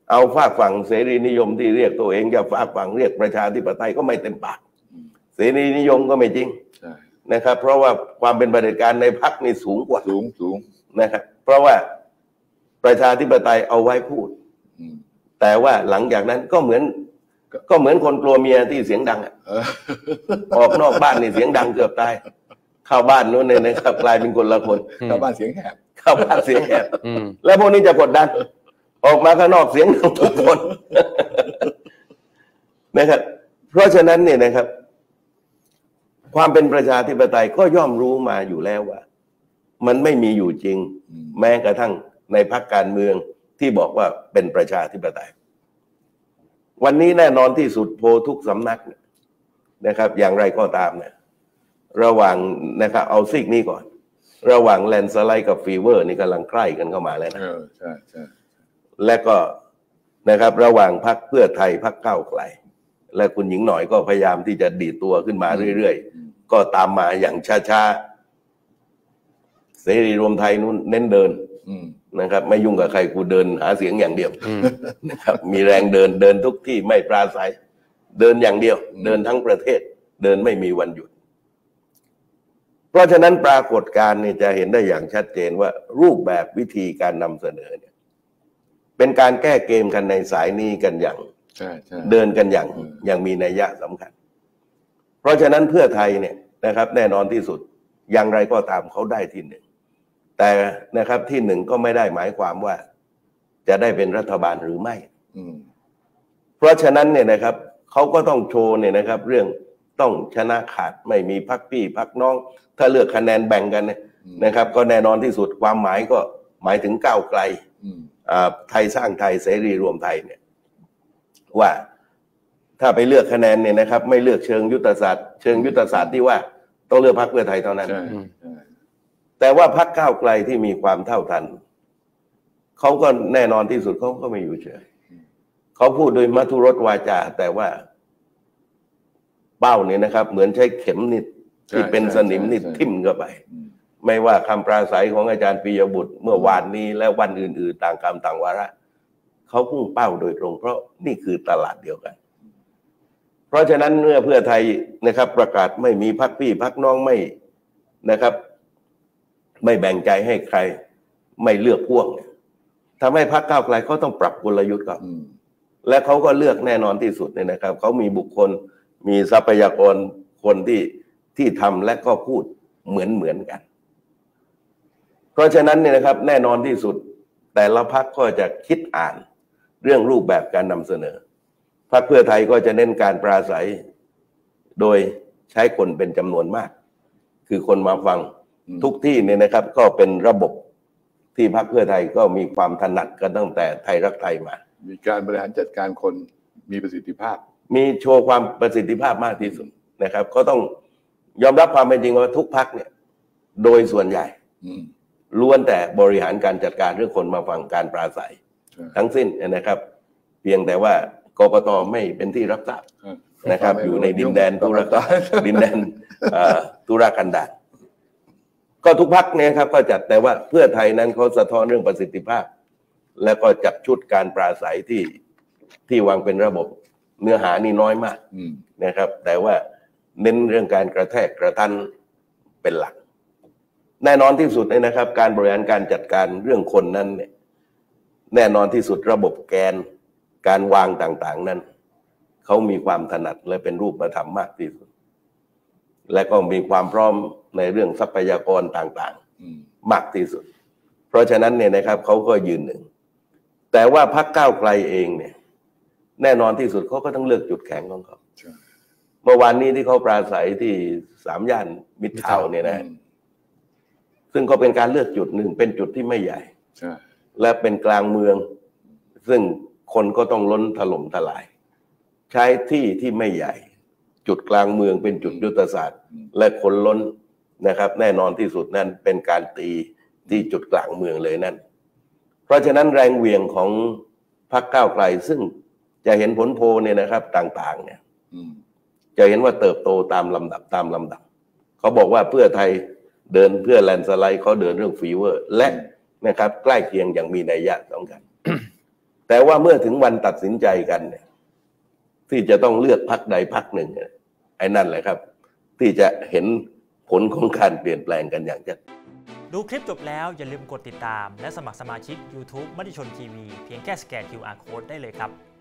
เอาฝากฝั่งเสรีนิยมที่เรียกตัวเองจะฝากฝั่งเรียกประชาธิปไตยก็ไม่เต็มปากเสรีนิยมก็ไม่จริงนะครับ เพราะว่าความเป็นเผด็จการในพรรคนี่สูงกว่าสูงนะครับเพราะว่าประชาธิปไตยเอาไว้พูดแต่ว่าหลังจากนั้นก็เหมือนคนกลัวเมียที่เสียงดังออกนอกบ้านนี่เสียงดังเกือบตายเข้าบ้านนู้นเนี่ยนะครับกลายเป็นคนละคนเข้าบ้านเสียงแหบแล้วพวกนี้จะกดดันออกมาข้างนอกเสียงดังทุกคนนะครับเพราะฉะนั้นเนี่ยนะครับความเป็นประชาธิปไตยก็ย่อมรู้มาอยู่แล้วว่ามันไม่มีอยู่จริงแม้กระทั่งในพรรคการเมืองที่บอกว่าเป็นประชาธิปไตยวันนี้แน่นอนที่สุดโพลทุกสำนักนะครับอย่างไรก็ตามเนี่ยระหว่างนะครับเอาซีกนี้ก่อนระหว่างแลนด์สไลด์กับฟีเวอร์นี่กำลังใกล้กันเข้ามาแล้วนะใช่และก็นะครับระหว่างพรรคเพื่อไทยพรรคก้าวไกลและคุณหญิงหน่อยก็พยายามที่จะดีดตัวขึ้นมาเรื่อยๆก็ตามมาอย่างช้าๆเสรีรวมไทยนู้นเน้นเดินนะครับไม่ยุ่งกับใครกูเดินหาเสียงอย่างเดียวนะครับมีแรงเดินทุกที่ไม่ปราศัยเดินอย่างเดียวเดินทั้งประเทศเดินไม่มีวันหยุดเพราะฉะนั้นปรากฏการณ์นี่จะเห็นได้อย่างชัดเจนว่ารูปแบบวิธีการนำเสนอเนี่ยเป็นการแก้เกมกันในสายนี้กันอย่างเดินกันอย่างมีนัยยะสำคัญเพราะฉะนั้นเพื่อไทยเนี่ยนะครับแน่นอนที่สุดอย่างไรก็ตามเขาได้ที่หนึ่งแต่นะครับที่หนึ่งก็ไม่ได้หมายความว่าจะได้เป็นรัฐบาลหรือไม่เพราะฉะนั้นเนี่ยนะครับเขาก็ต้องโชว์เนี่ยนะครับเรื่องต้องชนะขาดไม่มีพรรคพี่พรรคน้องถ้าเลือกคะแนนแบ่งกันเนี่ยนะครับก็แน่นอนที่สุดความหมายก็หมายถึงก้าวไกลไทยสร้างไทยเสรีรวมไทยเนี่ยว่าถ้าไปเลือกคะแนนเนี่ยนะครับไม่เลือกเชิงยุทธศาสตร์ที่ว่าต้องเลือกพรรคเพื่อไทยเท่านั้นแต่ว่าพรรคก้าวไกลที่มีความเท่าทันเขาก็แน่นอนที่สุดเขาก็ไม่อยู่เฉยเขาพูดโดยมัทุรสวาจาแต่ว่าเป้าเนี่ยนะครับเหมือนใช้เข็มนิดที่เป็นสนิมนิดทิ่มเข้าไปไม่ว่าคำปราศัยของอาจารย์ปิยบุตรเมื่อวานนี้และวันอื่นๆต่างกรรมต่างวาระเขาพุ่งเป้าโดยตรงเพราะนี่คือตลาดเดียวกันเพราะฉะนั้นเมื่อเพื่อไทยนะครับประกาศไม่มีพรรคพี่พรรคน้องไม่นะครับไม่แบ่งใจให้ใครไม่เลือกพ่วงทำให้พรรคก้าวไกลเขาต้องปรับกลยุทธ์ครับและเขาก็เลือกแน่นอนที่สุดเนี่ยนะครับเขามีบุคคลมีทรัพยากรคนที่ทำและก็พูดเหมือนกันเพราะฉะนั้นเนี่ยนะครับแน่นอนที่สุดแต่ละพรรคก็จะคิดอ่านเรื่องรูปแบบการนำเสนอพรรคเพื่อไทยก็จะเน้นการปราศัยโดยใช้คนเป็นจำนวนมากคือคนมาฟังทุกที่เนี่ยนะครับก็เป็นระบบที่พรรคเพื่อไทยก็มีความถนัดกันตั้งแต่ไทยรักไทยมามีการบริหารจัดการคนมีประสิทธิภาพมีโชว์ความประสิทธิภาพมากที่สุดนะครับก็ต้องยอมรับความเป็นจริงว่าทุกพรรคเนี่ยโดยส่วนใหญ่ล้วนแต่บริหารการจัดการเรื่องคนมาฟังการปราศัยทั้งสิ้นนะครับเพียงแต่ว่ากกต.ไม่เป็นที่รับทราบนะครับอยู่ในดินแดนธุรกันดารก็ทุกพรรคเนี่ยครับก็จัดแต่ว่าเพื่อไทยนั้นเขาสะท้อนเรื่องประสิทธิภาพแล้วก็จัดชุดการปราศัยที่วางเป็นระบบเนื้อหานี่น้อยมากนะครับแต่ว่าเน้นเรื่องการกระแทกกระทันเป็นหลักแน่นอนที่สุดเลยนะครับการบริหารการจัดการเรื่องคนนั้นเนี่ยแน่นอนที่สุดระบบแกนการวางต่างๆนั้นเขามีความถนัดและเป็นรูปธรรมมากที่สุดและก็มีความพร้อมในเรื่องทรัพยากรต่างๆมากที่สุดเพราะฉะนั้นเนี่ยนะครับเขาก็ยืนหนึ่งแต่ว่าพรรคก้าวไกลเองเนี่ยแน่นอนที่สุดเขาก็ต้องเลือกจุดแข็งของเขาเมื่อวานนี้ที่เขาปราศัยที่3 ย่านมิตรทาวน์เนี่ยนะซึ่งก็เป็นการเลือกจุดหนึ่งเป็นจุดที่ไม่ใหญ่และเป็นกลางเมืองซึ่งคนก็ต้องล้นถล่มทลายใช้ที่ไม่ใหญ่จุดกลางเมืองเป็นจุดยุทธศาสตร์และคนล้นนะครับแน่นอนที่สุดนั่นเป็นการตีที่จุดกลางเมืองเลยนั่นเพราะฉะนั้นแรงเหวี่ยงของพรรคก้าวไกลซึ่งจะเห็นผลโพลเนี่ยนะครับต่างๆเนี่ยจะเห็นว่าเติบโตตามลำดับเขาบอกว่าเพื่อไทยเดินเพื่อแลนด์สไลด์เขาเดินเรื่องฟีเวอร์และนะครับใกล้เคียงอย่างมีนัยยะสำคัญแต่ว่าเมื่อถึงวันตัดสินใจกันเนี่ยที่จะต้องเลือกพรรคใดพรรคหนึ่งไอ้นั่นแหละครับที่จะเห็นผลของการเปลี่ยนแปลงกันอย่างชัดดูคลิปจบแล้วอย่าลืมกดติดตามและสมัครสมาชิก YouTube มติชนทีวีเพียงแค่สแกน QR Code ได้เลยครับ